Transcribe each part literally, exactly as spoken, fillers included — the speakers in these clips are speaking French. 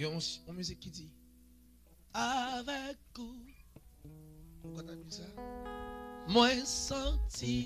Il y a une musique qui dit avec vous. Pourquoi t'as dit ça? Moi senti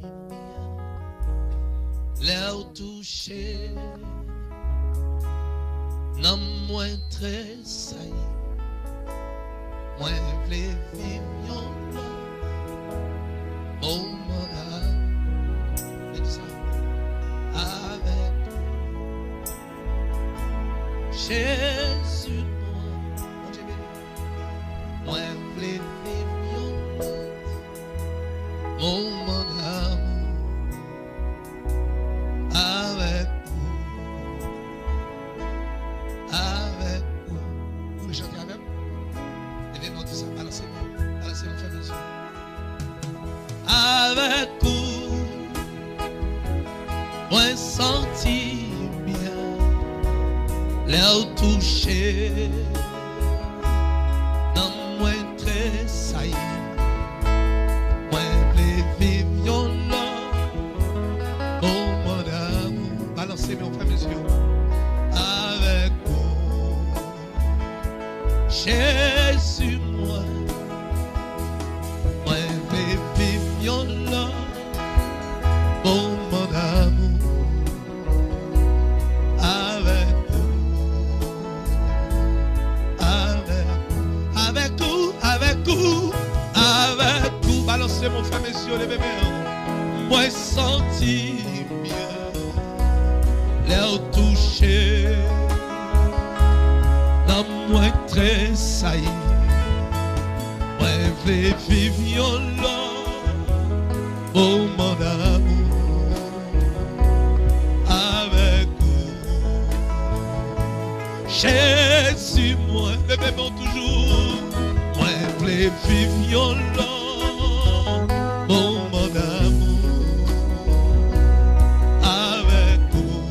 l'air touché, non moins très saillie. Moi v'lais vivre oh mon âme, dis ça avec Jésus moi, mon Dieu béni. Moi v'lais vivre oh mon âme avec vous, avec vous. Vous voulez chanter avec moi? Levez-moi tout ça, balancez-moi, balancez-moi, faites mes yeux. Avec vous, moi senti bien l'air touché, non moins très saillie. Moi les vivre là, oh mon amour, balancez-moi, faites mes yeux. Avec vous, Jésus moi. Oh mon amour, avec vous, avec, avec vous, avec vous, avec vous. Balancez mon frère, messieurs, levez mes mains. Moi senti bien l'air touché, dans moi très saillie. Moi vais vivre là. Oh mon amour, avec vous, Jésus moi, levez-moi toujours, moi voulais vivre là, oh mon amour, avec vous,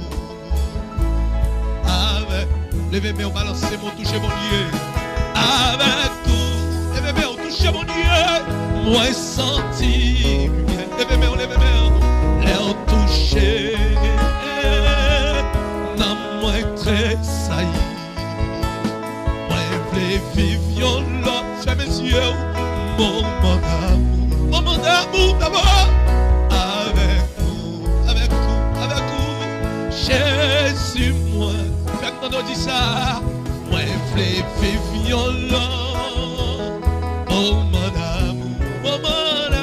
avec, levez-moi, balancez mon toucher mon Dieu, avec vous, levez-moi, touchez mon Dieu, moi senti. Levez-moi, levez-moi, l'air touché, non moi très saillie. Moi voulais vivre là, fais mes yeux, mon mon amour, mon mon amour d'abord. Avec vous, avec vous, avec vous, Jésus moi, faites-moi nous dire ça. Moi voulais vivre là, oh mon amour, oh mon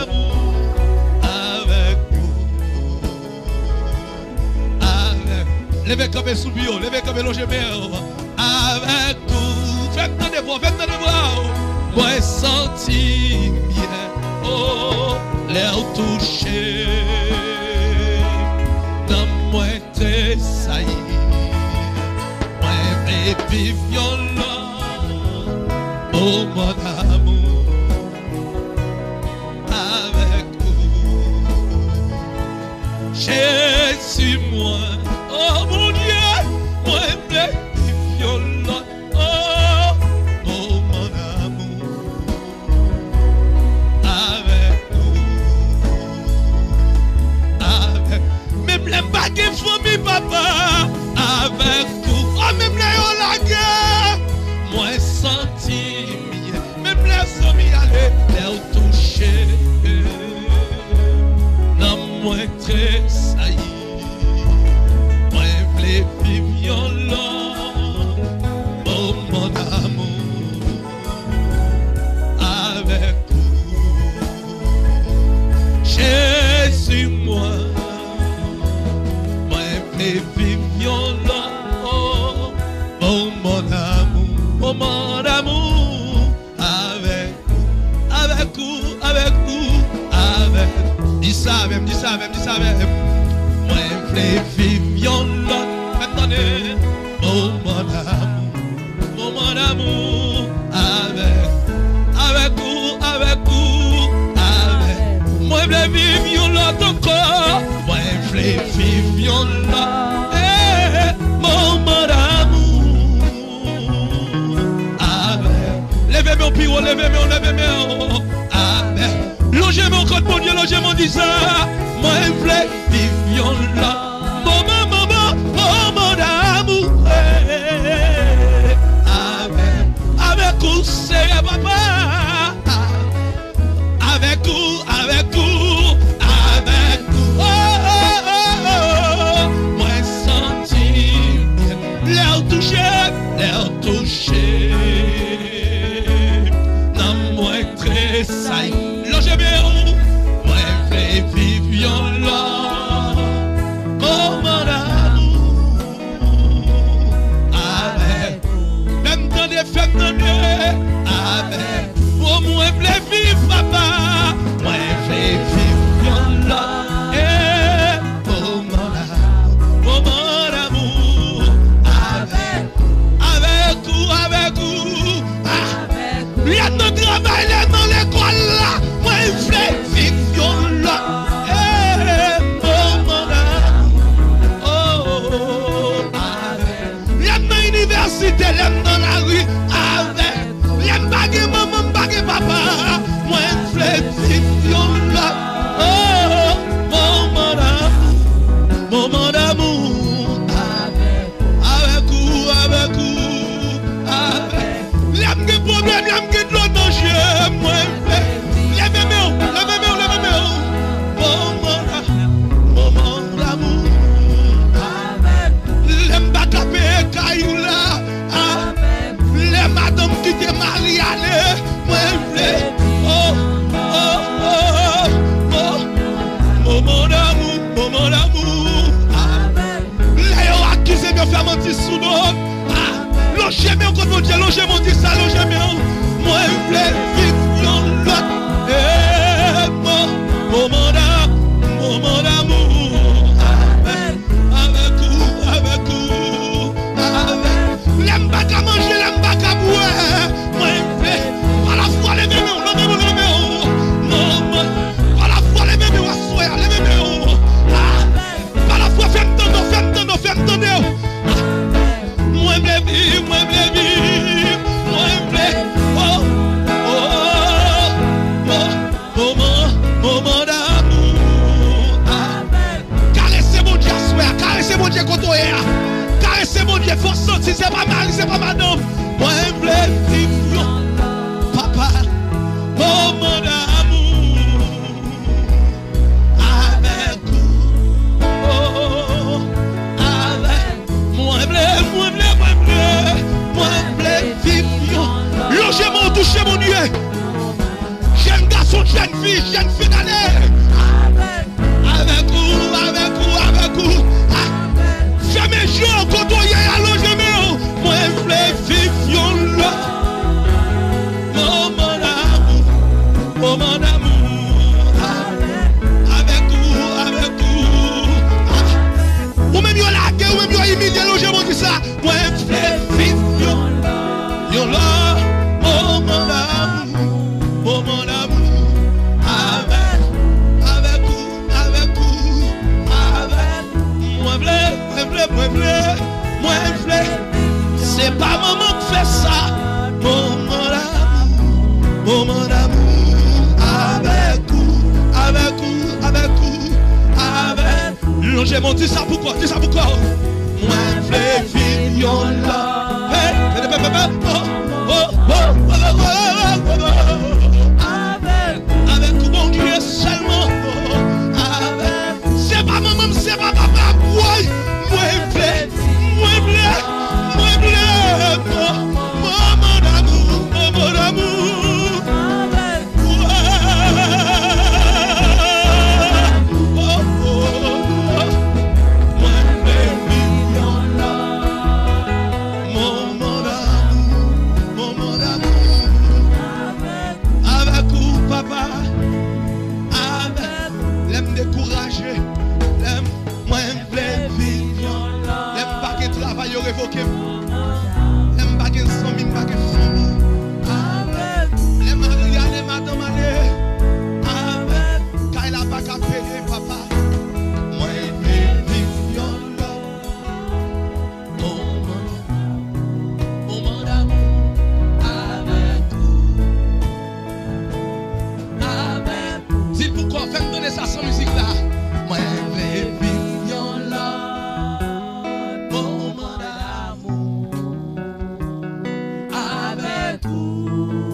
levez comme sous bio, levez comme le gemeur. Avec vous, faites-nous des voix, faites-nous des voix. Moi senti bien, oh, l'air touché, dans moi très saillie. Moi vais vivre là, oh mon amour, avec vous, Jésus moi. Oh mon Dieu, moi j'aime les violons. Oh, oh mon amour, avec vous, avec même les baguettes famille papa, avec vous. Oh même les la guerre, moi senti bien, même les amis aller les toucher, non moi très saillie. Vivre là, oh mon amour, avec vous, Jésus moi, moi vais vivre là, oh, oh mon amour, oh mon amour, avec vous, avec vous, avec vous, avec, dis ça même, dis ça même, dis ça même, moi vais vivre là. Oh mon amour, oh mon amour, avec, avec vous, avec vous, avec. Moi je veux vivre l'autre encore, moi je veux vivre là, eh, mon amour, avec. Levez-moi au pire, levez-moi, levez-moi, avec. Logez mon code, mon Dieu, logez mon disa, moi je veux vivre là. Oh mon amour, cité, l'aime dans la rue, avec. L'aime baguer maman, baguer papa. Moi, je veux vivre là. Oh, moment d'amour, moment d'amour. Avec vous, avec vous, avec. L'aime des problèmes, l'aime de l'autre danger. Moi, je veux. L'aime aimé, l'aime aimé, l'aime aimé. Moment d'amour, moment d'amour. L'aime bagaper, caillou là. Les madame qui te marie, allez. Moi, je veux. Oh, oh, oh, oh. Moment d'amour, moment d'amour. Là, ils ont accusé de faire mentir sous nous. Logez bien quand mon Dieu, logez mon Dieu, ça, logez bien. Moi, je veux vivre l'autre. Eh, moment d'amour, moment d'amour. Avec vous, avec vous, avec. L'aime pas qu'à manger, l'aime pas qu'à boire. Moi, je veux à la fois les mêmes, les mêmes, les mêmes. Non, à la fois les mêmes, à les mêmes. À la fois, fais-moi tendre, fais-moi tendre, fais-moi tendre. Moi, je veux vivre, moi, je veux vivre. Moi, je veux. Oh, oh, oh, moment, moment d'amour. Caressez mon Dieu, soeur, caressez mon Dieu quand on est là. Caressez mon Dieu, faut sentir, c'est pas mal, c'est pas madame. Moi, je veux vivre, papa, moment d'amour. Avec vous, oh, avec. Moi, je veux, moi, je veux, moi, je veux, moi, je veux vivre. Logez mon, touchez mon Dieu. Jeune garçon, jeune fille, jeune fille d'année. Avec vous, avec vous, avec vous. Jamais jour, quand on y est à loger, mais moi, je veux vivre là. Moment d'amour, moment d'amour. Avec vous, avec vous. Ou même y'a la guerre, ou même y'a imité, loger, mon Dieu, ça. Moi, je veux vivre là. Moment d'amour, moment d'amour. Avec, avec vous, avec vous, avec. Moi, je veux, moi, je veux, moi, je veux, moi, je veux. C'est pas maman qui fait ça. Moment d'amour, moment d'amour. Avec vous, avec vous, avec vous, avec. Longez mon Dieu, ça pourquoi, dis ça pourquoi. Moi, je veux vivre là. Hey, oh, oh, oh, oh, oh, oh, oh. Avec vous, mon Dieu, seulement. Avec. C'est pas maman, c'est pas papa. Moi, moi, je veux, moi, je veux, moi, je veux. Moment d'amour, moment d'amour. Oh, oh, oh. Moi, je veux vivre là. Moment d'amour, moment d'amour. Avec vous, papa. Avec. L'aime décourager. L'aime, moi, je veux vivre. L'aime pas que travail révoqué. L'aime pas que son mine, pas que famille. L'aime regarder madame aller. Avec. Quand il a pas qu'à payer, papa. Moi, je veux vivre là. Moment d'amour. Avec vous. Avec. Dis pourquoi, faites donner ça sans musique là. Moi, je veux vivre là. Moment d'amour. Avec vous.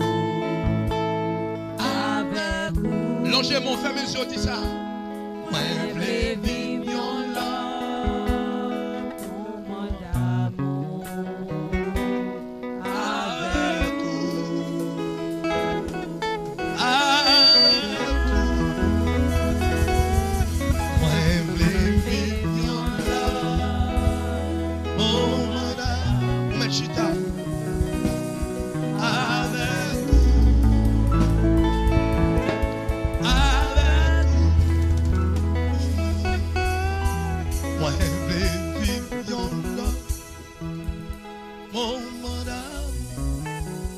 Avec vous. Longez mon frère, mes yeux, dis ça. Moi, je veux vivre là. Moment d'amour. Avec vous. Avec vous. Moi, je veux vivre là. Moment d'amour. Met chita. Avec vous. Avec vous. Moi, je veux vivre là. Moment d'amour.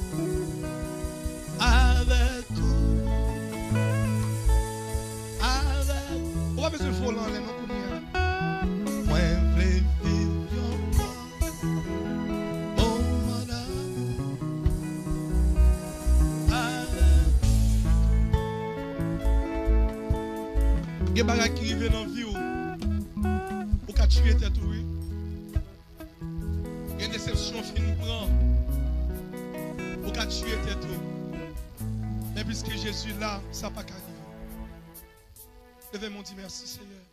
Avec vous. Avec. On va faire ce faux là, non? Moi, je veux vivre là. des bagages qui arrivent dans la vie, ou qu'à tuer tête, oui. Une déception fin prend, ou qu'à tuer tête. Mais puisque Jésus est là, ça n'a pas qu'à arriver. Levez-moi, dit merci Seigneur.